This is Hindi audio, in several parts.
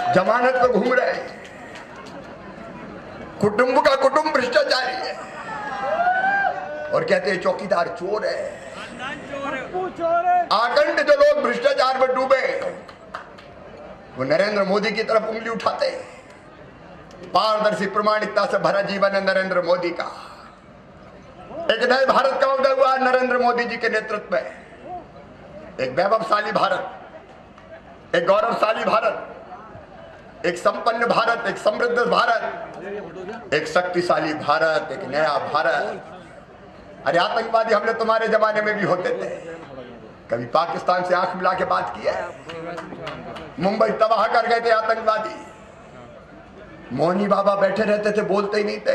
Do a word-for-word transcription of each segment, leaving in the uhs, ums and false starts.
जमानत पे घूम रहे हैं, कुटुंब का कुटुंब भ्रष्टाचारी है और कहते हैं चौकीदार चोर है। आखंड जो लोग भ्रष्टाचार में डूबे वो नरेंद्र मोदी की तरफ उंगली उठाते हैं। पारदर्शी प्रामाणिकता से भरा जीवन है नरेंद्र मोदी का। एक नए भारत का उदय हुआ नरेंद्र मोदी जी के नेतृत्व में। एक वैभवशाली भारत, एक गौरवशाली भारत, एक संपन्न भारत, एक समृद्ध भारत, एक शक्तिशाली भारत, एक नया भारत। अरे आतंकवादी हमले तुम्हारे जमाने में भी होते थे, कभी पाकिस्तान से आंख मिला के बात की है? मुंबई तबाह कर गए थे आतंकवादी, मोहनी बाबा बैठे रहते थे, बोलते ही नहीं थे।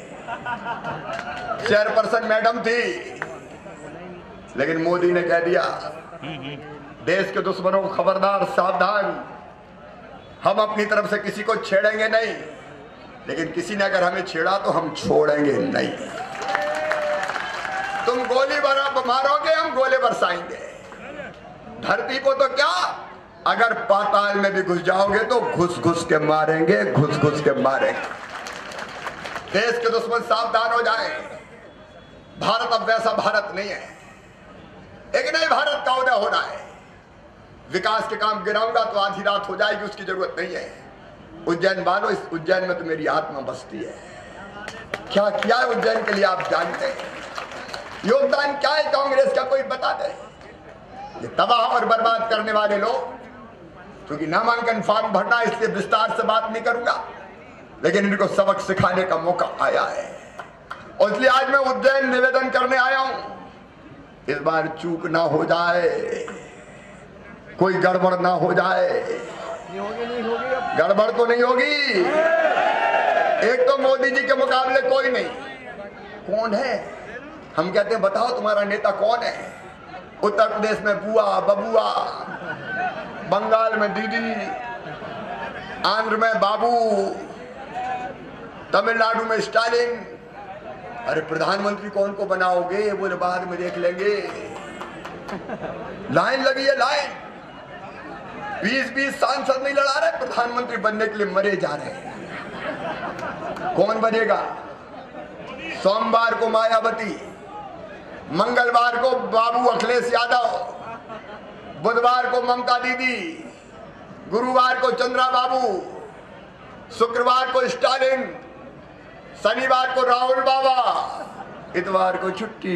चेयरपर्सन मैडम थी, लेकिन मोदी ने कह दिया देश के दुश्मनों को खबरदार, सावधान, हम अपनी तरफ से किसी को छेड़ेंगे नहीं, लेकिन किसी ने अगर हमें छेड़ा तो हम छोड़ेंगे नहीं। तुम गोली मारोगे, हम गोले बरसाएंगे। धरती को तो क्या, अगर पाताल में भी घुस जाओगे तो घुस घुस के मारेंगे, घुस घुस के मारेंगे। देश के दुश्मन सावधान हो जाए। भारत अब वैसा भारत नहीं है, एक नए भारत का उदय होना है। विकास के काम गिराऊंगा तो आधी रात हो जाएगी, उसकी जरूरत नहीं है। उज्जैन वालों, इस उज्जैन में तो मेरी आत्मा बसती है। क्या किया है उज्जैन के लिए आप जानते हैं? योगदान क्या है कांग्रेस का, कोई बता दे। ये तबाह और बर्बाद करने वाले लोग, क्योंकि नामांकन फॉर्म भरना, इसलिए विस्तार से बात नहीं करूंगा, लेकिन इनको सबक सिखाने का मौका आया है और इसलिए आज मैं उज्जैन निवेदन करने आया हूं। इस बार चूक ना हो जाए, कोई गड़बड़ ना हो जाए। नहीं होगी, नहीं होगी, गड़बड़ तो नहीं होगी। एक तो मोदी जी के मुकाबले कोई नहीं। कौन है? हम कहते हैं बताओ तुम्हारा नेता कौन है? उत्तर प्रदेश में बुआ, बबुआ, बंगाल में दीदी, आंध्र में बाबू, तमिलनाडु में स्टालिन। अरे प्रधानमंत्री कौन को बनाओगे? बोले बाद में देख लेंगे। लाइन लगी है, लाइन। बीस बीस सांसद नहीं लड़ा रहे, प्रधानमंत्री बनने के लिए मरे जा रहे हैं। कौन बनेगा? सोमवार को मायावती, मंगलवार को बाबू अखिलेश यादव, बुधवार को ममता दीदी, गुरुवार को चंद्रा बाबू, शुक्रवार को स्टालिन, शनिवार को राहुल बाबा, इतवार को छुट्टी।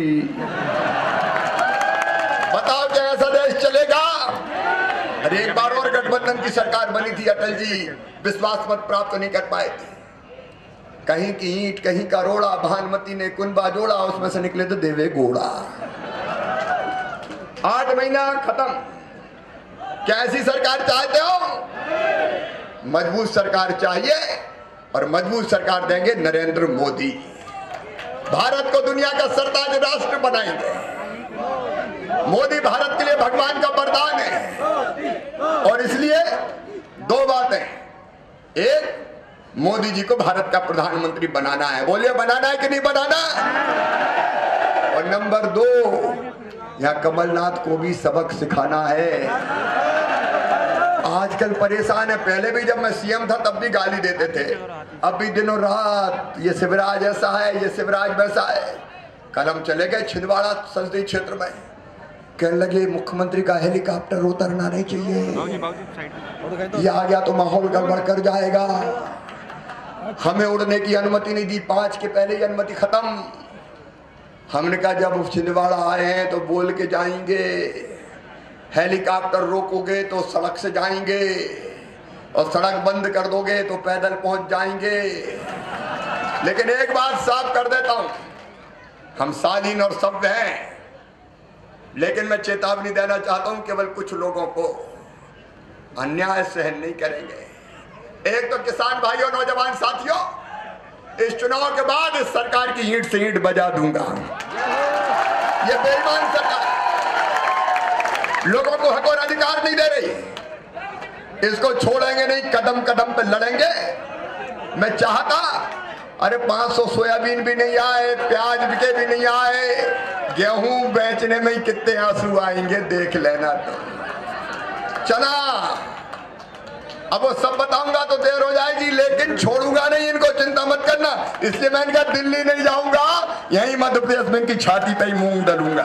बताओ क्या ऐसा देश चलेगा? अरे एक बार और गठबंधन की सरकार बनी थी, अटल जी विश्वास मत प्राप्त नहीं कर पाए थे। कहीं की ईंट कहीं का रोड़ा, भानुमति ने कुनबा जोड़ा, उसमें से निकले तो देवे गोड़ा। आठ महीना खत्म। क्या ऐसी सरकार चाहते हो? मजबूत सरकार चाहिए और मजबूत सरकार देंगे नरेंद्र मोदी। भारत को दुनिया का सरताज राष्ट्र बनाएंगे। मोदी भारत के लिए भगवान का वरदान है और इसलिए दो बातें। एक, मोदी जी को भारत का प्रधानमंत्री बनाना है। बोलिए बनाना है कि नहीं बनाना? और नंबर दो, यहाँ कमलनाथ को भी सबक सिखाना है। आजकल परेशान है। पहले भी जब मैं सीएम था तब भी गाली देते थे, अब भी दिनों रात ये शिवराज ऐसा है, ये शिवराज वैसा है। कल हम चले गए छिंदवाड़ा संसदीय क्षेत्र में, कहने लगे मुख्यमंत्री का हेलीकॉप्टर उतरना नहीं चाहिए, ये आ गया तो माहौल गड़बड़ कर जाएगा। हमें उड़ने की अनुमति नहीं दी, पांच के पहले ही अनुमति खत्म। हमने कहा जब छिंदवाड़ा आए हैं तो बोल के जाएंगे, हेलीकॉप्टर रोकोगे तो सड़क से जाएंगे और सड़क बंद कर दोगे तो पैदल पहुंच जाएंगे। लेकिन एक बात साफ कर देता हूं, हम शालीन और सभ्य हैं, लेकिन मैं चेतावनी देना चाहता हूं केवल कुछ लोगों को, अन्याय सहन नहीं करेंगे। एक तो किसान भाइयों, नौजवान साथियों, इस चुनाव के बाद इस सरकार की ईंट से ईंट बजा दूंगा। ये बेईमान सरकार लोगों को हक और अधिकार नहीं दे रही, इसको छोड़ेंगे नहीं, कदम कदम पे लड़ेंगे। मैं चाहता अरे पांच सौ सोयाबीन भी नहीं आए, प्याज बिके भी नहीं आए, गेहूं बेचने में ही कितने आंसू आएंगे देख लेना। तो चना अब वो सब बताऊंगा तो देर हो जाएगी, लेकिन छोड़ूंगा नहीं इनको, चिंता मत करना। इसलिए मैंने कहा दिल्ली नहीं जाऊंगा, यहीं मध्य प्रदेश में इनकी छाती पे ही मूंग डालूंगा।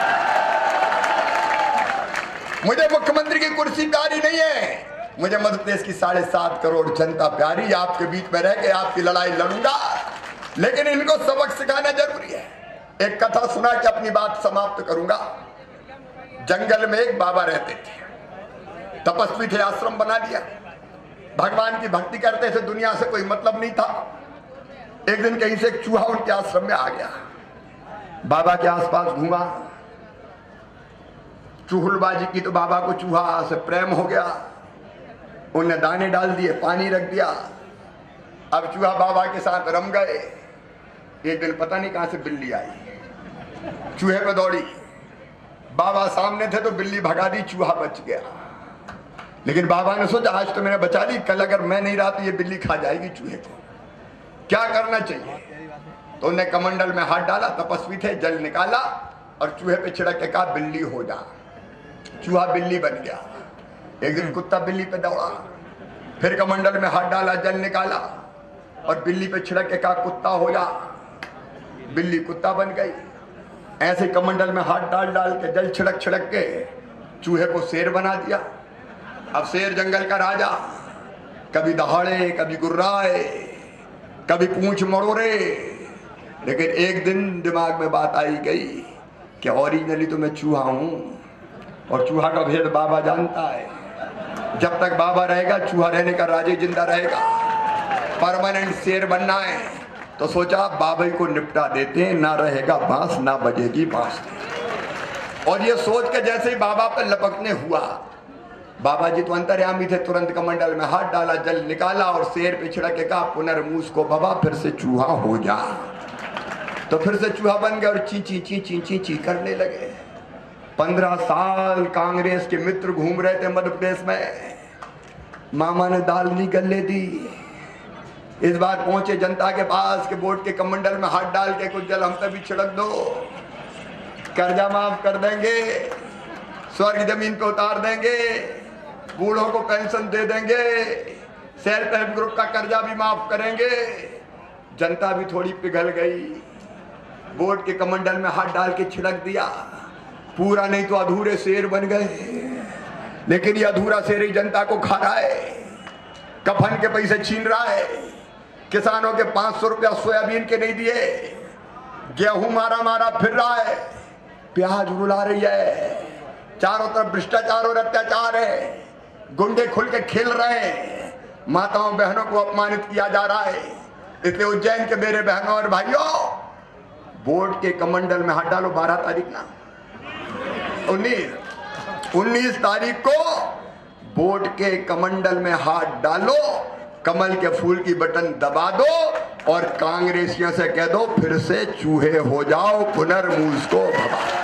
मुझे मुख्यमंत्री की कुर्सी प्यारी नहीं है, मुझे मध्य प्रदेश की साढ़े सात करोड़ जनता प्यारी। आपके बीच में रह के आपकी लड़ाई लड़ूंगा, लेकिन इनको सबक सिखाना जरूरी है। एक कथा सुना के अपनी बात समाप्त करूंगा। जंगल में एक बाबा रहते थे, तपस्वी थे, आश्रम बना दिया, भगवान की भक्ति करते थे, दुनिया से कोई मतलब नहीं था। एक दिन कहीं से एक चूहा उनके आश्रम में आ गया, बाबा के आसपास घूमा, चुहलबाजी की तो बाबा को चूहा से प्रेम हो गया। उन्हें दाने डाल दिए, पानी रख दिया। अब चूहा बाबा के साथ रम गए। एक दिन पता नहीं कहां से बिल्ली आई, चूहे पे दौड़ी, बाबा सामने थे तो बिल्ली भगा दी, चूहा बच गया। लेकिन बाबा ने सोचा आज तो मैंने बचा ली, कल अगर मैं नहीं रहा तो ये बिल्ली खा जाएगी चूहे को, क्या करना चाहिए। तो उन्हें कमंडल में हाथ डाला, तपस्वी थे, जल निकाला और चूहे पे छिड़क के कहा बिल्ली हो जा। चूहा बिल्ली बन गया। एक दिन कुत्ता बिल्ली पे दौड़ा, फिर कमंडल में हाथ डाला, जल निकाला और बिल्ली पे छिड़क के कहा कुत्ता हो जा। बिल्ली कुत्ता बन गई। ऐसे कमंडल में हाथ डाल डाल के, जल छिड़क छिड़क के चूहे को शेर बना दिया। अब शेर जंगल का राजा, कभी दहाड़े, कभी गुर्राए, कभी पूंछ मरोड़े। लेकिन एक दिन दिमाग में बात आई गई कि ओरिजिनली तो मैं चूहा हूं और चूहा का भेद बाबा जानता है। जब तक बाबा रहेगा चूहा रहने का राजे जिंदा रहेगा। परमानेंट शेर बनना है तो सोचा बाबा को निपटा देते हैं, ना रहेगा बांस ना बजेगी बांस। और ये सोच के जैसे ही बाबा पर लपकने हुआ, बाबा जी तो अंतर्यामी थे, तुरंत कमंडल में हाथ डाला, जल निकाला और शेर पे छिड़क के कहा पुनर्मूस को बाबा फिर से चूहा हो जा। तो फिर से चूहा बन गया और ची ची ची ची ची ची करने लगे। पंद्रह साल कांग्रेस के मित्र घूम रहे थे मध्य प्रदेश में, मामा ने दाल नहीं गले दी। इस बार पहुंचे जनता के पास के वोट के कमंडल में हाथ डाल के कुछ जल हम पे भी छिड़क दो, कर्जा माफ कर देंगे, स्वर्ग जमीन पे उतार देंगे, बूढ़ों को पेंशन दे देंगे, सेल्फ हेल्प ग्रुप का कर्जा भी माफ करेंगे। जनता भी थोड़ी पिघल गई, वोट के कमंडल में हाथ डाल के छिड़क दिया। पूरा नहीं तो अधूरे शेर बन गए। लेकिन ये अधूरा शेर ही जनता को खा रहा है, कफन के पैसे छीन रहा है, किसानों के पांच सौ रुपया सोयाबीन के नहीं दिए, गेहूं मारा मारा फिर रहा है, प्याज रुला रही है, चारों तरफ भ्रष्टाचार और अत्याचार है, गुंडे खुल के खेल रहे हैं, माताओं बहनों को अपमानित किया जा रहा है। इसलिए उज्जैन के मेरे बहनों और भाइयों, वोट के कमंडल में हाथ डालो। बारह तारीख ना उन्नीस उन्नीस तारीख को वोट के कमंडल में हाथ डालो, कमल के फूल की बटन दबा दो और कांग्रेसियों से कह दो फिर से चूहे हो जाओ, पुनर्मूस को भगा।